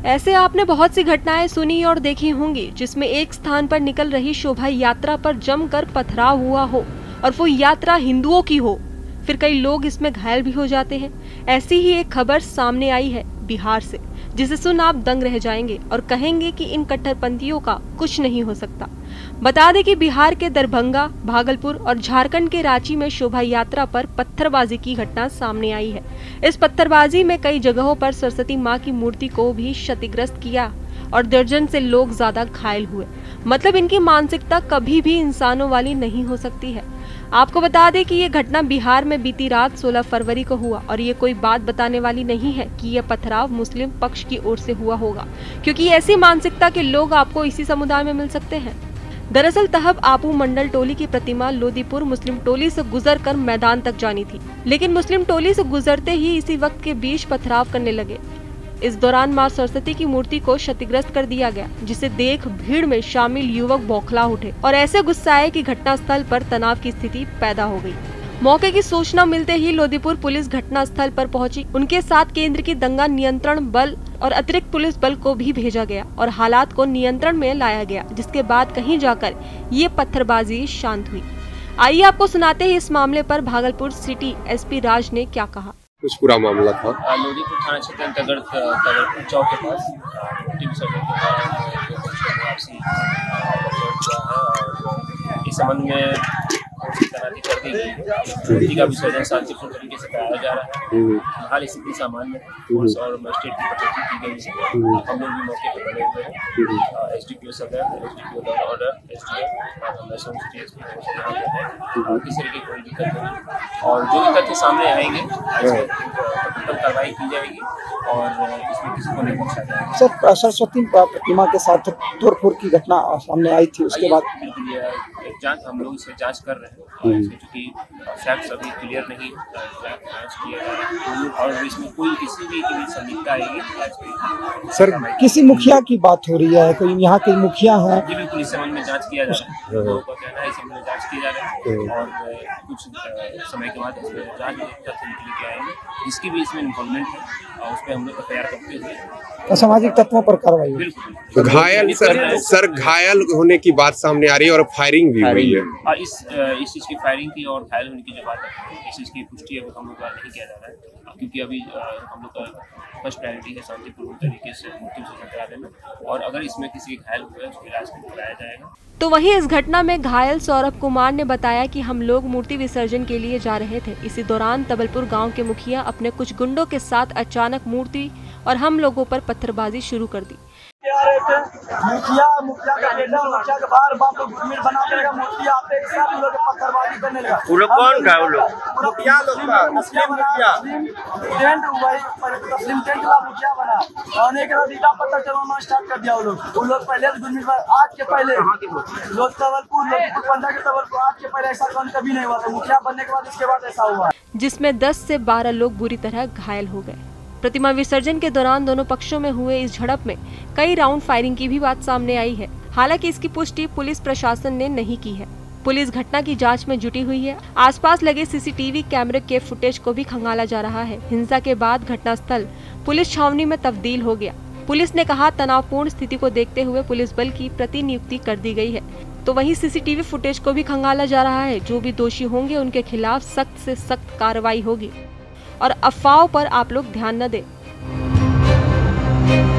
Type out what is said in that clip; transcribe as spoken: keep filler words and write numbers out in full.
ऐसे आपने बहुत सी घटनाएं सुनी और देखी होंगी जिसमें एक स्थान पर निकल रही शोभा यात्रा पर जमकर पथराव हुआ हो और वो यात्रा हिंदुओं की हो, फिर कई लोग इसमें घायल भी हो जाते हैं। ऐसी ही एक खबर सामने आई है बिहार से, जिसे सुन आप दंग रह जाएंगे और कहेंगे कि इन कट्टरपंथियों का कुछ नहीं हो सकता। बता दें कि बिहार के दरभंगा, भागलपुर और झारखंड के रांची में शोभा यात्रा पर पत्थरबाजी की घटना सामने आई है। इस पत्थरबाजी में कई जगहों पर सरस्वती मां की मूर्ति को भी क्षतिग्रस्त किया और दर्जन से लोग ज्यादा घायल हुए। मतलब इनकी मानसिकता कभी भी इंसानों वाली नहीं हो सकती है। आपको बता दें कि ये घटना बिहार में बीती रात सोलह फरवरी को हुआ और ये कोई बात बताने वाली नहीं है कि यह पथराव मुस्लिम पक्ष की ओर से हुआ होगा, क्योंकि ऐसी मानसिकता के लोग आपको इसी समुदाय में मिल सकते हैं। दरअसल तहब आपू मंडल टोली की प्रतिमा लोदीपुर मुस्लिम टोली से गुजरकर मैदान तक जानी थी, लेकिन मुस्लिम टोली से गुजरते ही इसी वक्त के बीच पथराव करने लगे। इस दौरान मां सरस्वती की मूर्ति को क्षतिग्रस्त कर दिया गया, जिसे देख भीड़ में शामिल युवक बौखला उठे और ऐसे गुस्साए कि घटनास्थल पर तनाव की स्थिति पैदा हो गई। मौके की सूचना मिलते ही लोदीपुर पुलिस घटना स्थल पर पहुंची। उनके साथ केंद्र की दंगा नियंत्रण बल और अतिरिक्त पुलिस बल को भी भेजा गया और हालात को नियंत्रण में लाया गया, जिसके बाद कहीं जाकर ये पत्थरबाजी शांत हुई। आइए आपको सुनाते हैं इस मामले पर भागलपुर सिटी एसपी राज ने क्या कहा। कुछ पूरा मामला था लोदीपुर थाना क्षेत्र अंतर्गत तगरपुर चौक के पास मूर्ति विसर्जन के दौरान वापसी हुआ है और इस संबंध में तैनाती कर दी गई। मूर्ति का विसर्जन शांतिपूर्ण तरीके से कराया जा रहा है। हाल स्थिति सामान्य है। पुलिस और मजिस्ट्रेट की कटौती की गई है। हम लोग भी मौके पर बने हुए हैं। एस डी पी ओ सदर, S D P O order, S D M किसी तरह की कोई दिक्कत नहीं और जो भी तथ्य सामने आएंगे कठोर कार्रवाई की जाएगी और इसमें किसी को नहीं पहुंचा जाएगा। सर, सरस्वती प्रतिमा के साथ तोड़फोड़ की घटना सामने आई थी, उसके बाद जांच हम लोग इसे जांच कर रहे हैं क्योंकि फैक्ट्स अभी क्लियर नहीं जांच किया जा रहा है और इसमें कोई किसी भी संदिग्धता आएगी। सर, किसी मुखिया की बात हो रही है, कोई यहाँ के मुखिया हैं? जी बिल्कुल, इस संबंध में जांच किया जा रहा है। लोगों का कहना है इस संबंध में जांच की जा रही है और कुछ समय के बाद इसमें जांच तथ्य निकल के आएंगे। जिसकी भी इसमें इन्वॉल्वमेंट है और उस पर हम लोग तैयार करते हुए असामाजिक तत्वों पर कार्रवाई। बिल्कुल घायल सर सर घायल होने की बात सामने आ रही है और फायरिंग भी हुई है। और इस इस चीज़ की फायरिंग की और घायल होने की जो बात है, इस चीज़ की पुष्टि है वो हम लोग द्वारा नहीं किया जा रहा है क्योंकि अभी हम लोग का फर्स्ट प्रायोरिटी है शांतिपूर्ण तरीके से मूर्ति विसर्जन करा देना और अगर इसमें किसी घायल हुआ है उसको इलाज कराया जाएगा। तो वहीं इस घटना में घायल सौरभ कुमार ने बताया कि हम लोग मूर्ति विसर्जन के लिए जा रहे थे। इसी दौरान तबलपुर गांव के मुखिया अपने कुछ गुंडों के साथ अचानक मूर्ति और हम लोगों पर पत्थरबाजी शुरू कर दी। मुखिया मुखिया का बेटा मुखिया के बार बार लोग भीड़ बना देगा, मूर्ति आते एक साथ लोग पत्थरबाजी करने लगा। वो लोग कौन था? वो लोग मुखिया लोग का मुस्लिम मुखिया टेंट वही तस्लीम टेंट वाला मुखिया बना और एक रीता पत्थर चलाना स्टार्ट कर दिया। वो लोग वो लोग पहले गुरमीत आज के पहले लोग तबलपुर लोग पंद्रह के तबलपुर आज के पहले ऐसा कभी नहीं हुआ था। मुखिया बनने के बाद इसके बाद ऐसा हुआ, जिसमें दस से बारह लोग बुरी तरह घायल हो गए। प्रतिमा विसर्जन के दौरान दोनों पक्षों में हुए इस झड़प में कई राउंड फायरिंग की भी बात सामने आई है। हालांकि इसकी पुष्टि पुलिस प्रशासन ने नहीं की है। पुलिस घटना की जांच में जुटी हुई है। आसपास लगे सीसीटीवी कैमरे के फुटेज को भी खंगाला जा रहा है। हिंसा के बाद घटनास्थल पुलिस छावनी में तब्दील हो गया। पुलिस ने कहा तनावपूर्ण स्थिति को देखते हुए पुलिस बल की प्रतिनियुक्ति कर दी गई है। तो वहीं सीसीटीवी फुटेज को भी खंगाला जा रहा है। जो भी दोषी होंगे उनके खिलाफ सख्त से सख्त कार्रवाई होगी और अफवाहों पर आप लोग ध्यान न दें।